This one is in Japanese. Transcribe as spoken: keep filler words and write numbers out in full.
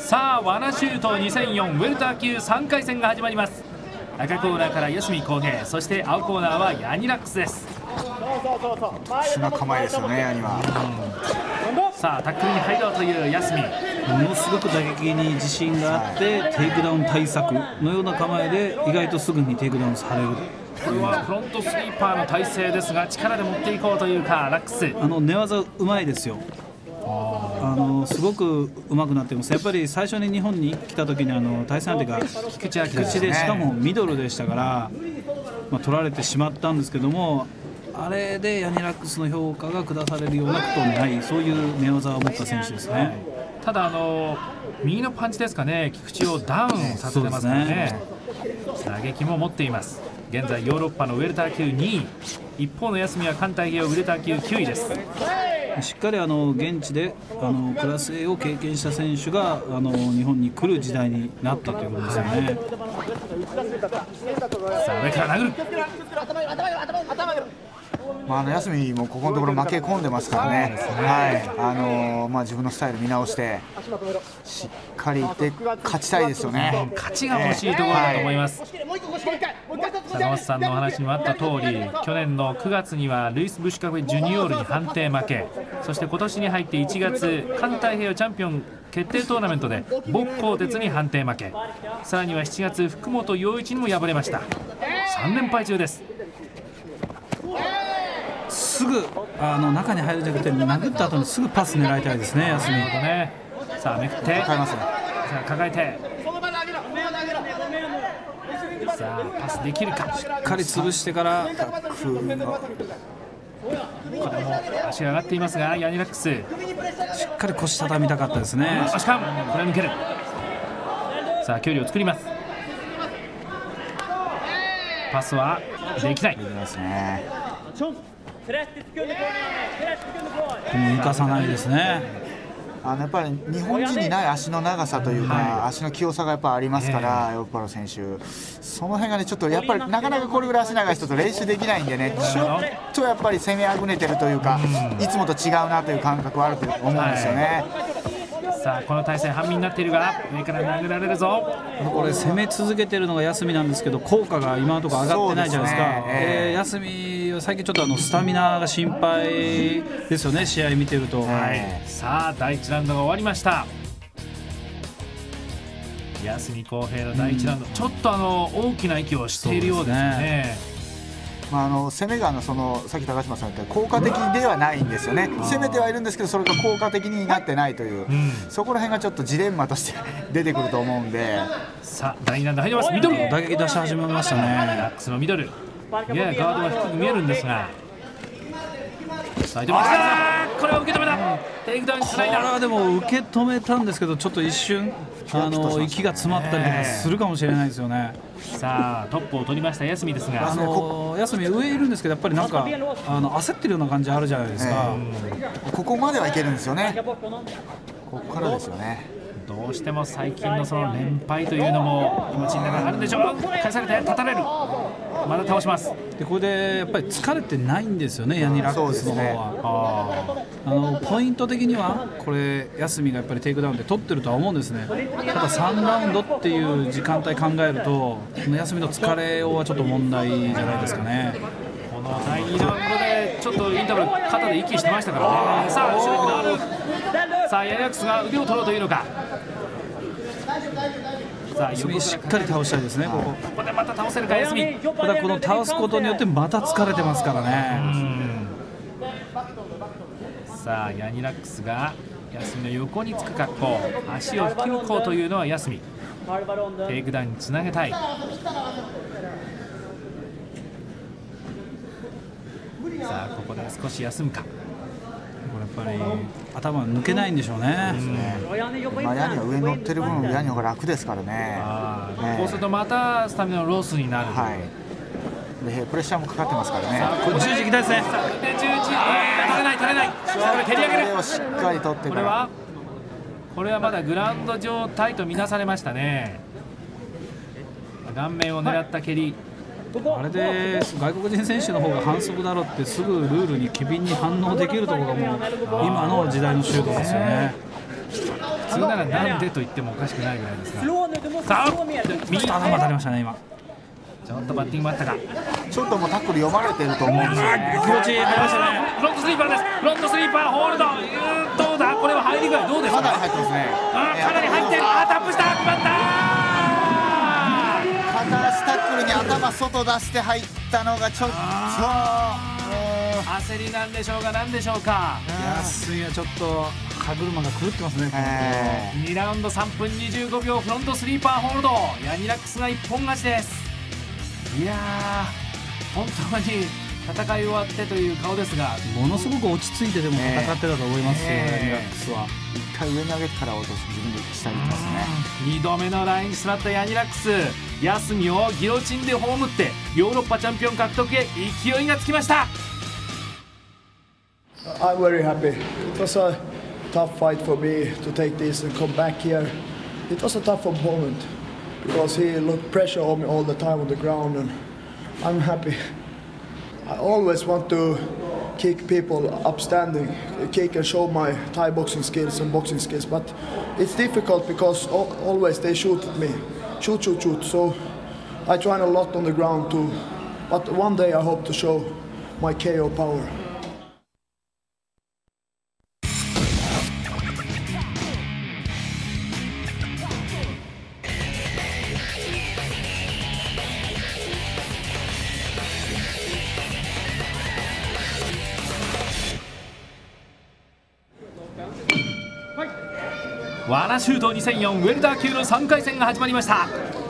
さあワナシュートにせんよんウェルター級さんかい戦が始まります。赤コーナーから安見光平、そして青コーナーはヤニラックスです。 特殊な構えですよね、ヤニは。 さあタックルに入ろうという安見、 ものすごく打撃に自信があって、テイクダウン対策のような構えで意外とすぐにテイクダウンされる。 これはフロントスリーパーの体勢ですが、力で持っていこうというかラックス、 あの寝技うまいですよ。あのすごくうまくなってます。やっぱり最初に日本に来た時にあの対戦相手が菊池晃で、しかもミドルでしたから、まあ、取られてしまったんですけども、あれでヤニラックスの評価が下されるようなことはない、そういう寝技を持った選手ですね。 ただあの右のパンチですかね、菊池をダウンさせてますからね。打撃も持っています。現在ヨーロッパのウェルター級にい、一方の安見は環太平洋ウェルター級きゅういです。 しっかりあの現地であのクラス A を経験した選手があの日本に来る時代になったということですよね。 さあ上から殴る。 まあ、あの安見もここのところ負け込んでますからね、はいあのーまあ、自分のスタイル見直してしっかりいって勝ちたいですよね。 勝ちが欲しいところだと思います。坂本さんのお話にもあった通り、去年のくがつにはルイス・ブシュカフェジュニオールに判定負け、そして今年に入っていちがつ環太平洋チャンピオン決定トーナメントで牧鋼鉄に判定負け、さらにはしちがつ福本陽一にも敗れました。さん連敗中です。 すぐあの中に入るんじゃなくて、殴った後にすぐパス狙いたいですね、安見。 ね、さあめくって抱えますね。 さあ抱えて、さあパスできるか。 しっかり潰してからタックル。 これも足が上がっていますが、ヤニラックスしっかり腰畳みたかったですね。 足かん、これは抜ける。さあ距離を作ります。パスはできない。 できますね。 抜かさないですね。 あのやっぱり日本人にない足の長さというか、はい、足の器用さがやっぱありますから、ヨーロッパの選手、その辺がね、ちょっとやっぱりなかなかこれぐらい足長い人と練習できないんでね、ちょっとやっぱり攻めあぐねてるというか、うん、いつもと違うなという感覚はあると思うんですよね。 はい、さあこの体勢半身になっているが、上から殴られるぞ。 これ攻め続けてるのが安見なんですけど、効果が今のところ上がってないじゃないですか。ですね、えー、安見最近ちょっとあのスタミナが心配ですよね、試合見てると。 はい、さあだいいちラウンドが終わりました。安見光平のだいいちラウンド、うん、ちょっとあの大きな息をしているようですよね。 まあ、あの攻めがあのそのさっき高島さん言った効果的ではないんですよね。攻めてはいるんですけど、それが効果的になってないという、うん、そこら辺がちょっとジレンマとして出てくると思うんで。 さあだいにラウンド入ります。ミドル打撃出し始めましたね。 ラックスのミドル、ややガードが低く見えるんですが、さあこれを受け止めた。テイクダウンにつないだ。 これはでも受け止めたんですけど、ちょっと一瞬あの息が詰まったりとかするかもしれないですよね。 さあトップを取りました安見ですが、 あの安見上いるんですけど、やっぱりなんかあの焦ってるような感じあるじゃないですか。 えー、ここまではいけるんですよね。ここからですよね。 どうしても最近のその連敗というのも気持ちの中にあるんでしょう。返されて立たれる。まだ倒します。 でこれでやっぱり疲れてないんですよね、ヤニラックスの方は。ね、ああのポイント的にはこれ安見がやっぱりテイクダウンで取ってるとは思うんですね。たださんラウンドっていう時間帯考えると、この安見の疲れはちょっと問題じゃないですかね。 このだいにラウンドでちょっとインターバル肩で息してましたからね。さあ後ろに回る。さあヤニラックスが腕を取ろうというのか。 さあしっかり倒したいですね。ここここでまた倒せるか安見。 ただこの倒すことによってまた疲れてますからね。 さあヤニラックスが安見の横につく格好、足を引き抜こうというのは安見。テイクダウンにつなげたい。さあここで少し休むか。 これやっぱり頭抜けないんでしょうね。 まあヤニは上に乗ってる分、ヤニの方が楽ですからね。 こうするとまたスタミナのロスになる。 はい、でプレッシャーもかかってますからね。 これ十字いきたいですね。で十字、垂れない垂れない。蹴り上げる。 これをしっかり取ってから。 これはこれはまだグラウンド状態とみなされましたね。顔面を狙った蹴り。 あれで外国人選手の方が反則だろうってすぐルールに機敏に反応できるところがもう今の時代のシュートですよね。 普通ならなんでと言ってもおかしくないぐらいですが、さあ右頭当たりましたね今。 ちょっとバッティングもあったか。 ちょっともうタックル読まれてると思うんですよね。 気持ち入りましたね。 フロントスリーパーです。フロントスリーパーホールド。うーんどうだこれは入り具合どうですか。 かなり入ってますね。 あかなり入ってる。あタップした決まったー。 片足タックルに頭外出して入ったのがちょっと焦りなんでしょうかなんでしょうか。 いや水はちょっと歯車が狂ってますね。 えにラウンドさんぷんにじゅうごびょうフロントスリーパーホールド。ヤニラックスが一本勝ちです。いやー本当に戦い終わってという顔ですが、 ものすごく落ち着いてでも戦ってたと思いますよ、 えーヤニラックスは。 一回上に上げてから落とす自分で下に行きますね。 にどめのラインに座ったヤニラックス、休みをギロチンで葬ってヨーロッパチャンピオン獲得へ勢いがつきました。 I'm very happy. It was a tough fight for me to take this and come back here. It was a tough opponent because he looked pressure on me all the time on the ground, and I'm happy. I always want to kick people upstanding, kick and show my Thai boxing skills and boxing skills, but it's difficult because always they shoot at me, shoot, shoot, shoot. So I train a lot on the ground too, but one day I hope to show my K O power. ワナシュートにせんよんウェルター級のさんかい戦が始まりました。